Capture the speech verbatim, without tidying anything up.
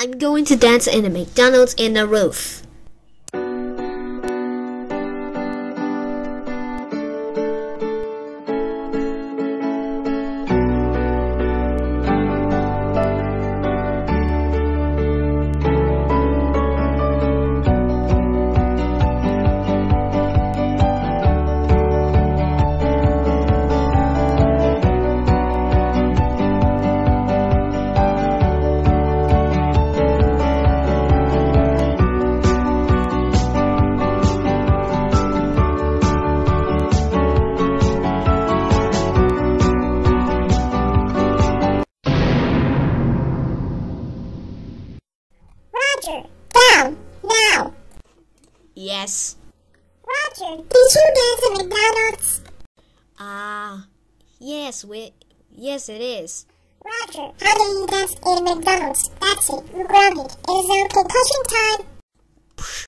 I'm going to dance in a McDonald's in the roof. Roger, down, now. Yes. Roger, did you dance at McDonald's? Ah, uh, yes, we, yes it is. Roger, how do you dance in McDonald's? That's it, you're grounded. It is now concussion time.